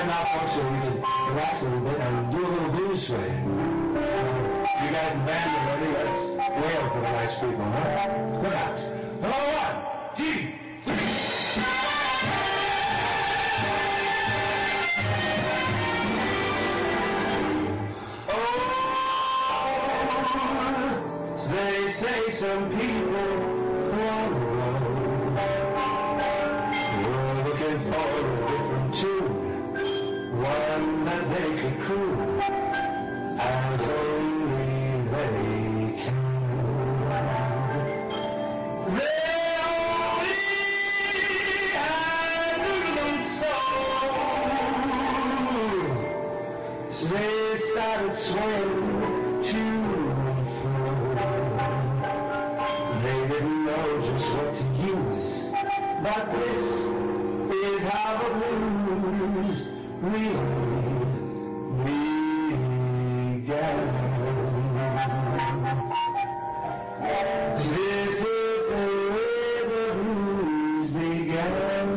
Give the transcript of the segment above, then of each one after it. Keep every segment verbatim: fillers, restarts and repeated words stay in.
stand up so you can relax a little bit and do a little blues for you. You got it in band already, let's wail for the nice people, huh? Look out. Hello, one, two, three. They say some people were looking for a different tune, one that they could croon as only they can. They only had little soul. They started swaying to they didn't know just what to use, but this is how the blues really began. This is the way the blues began.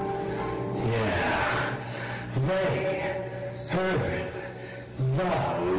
They heard the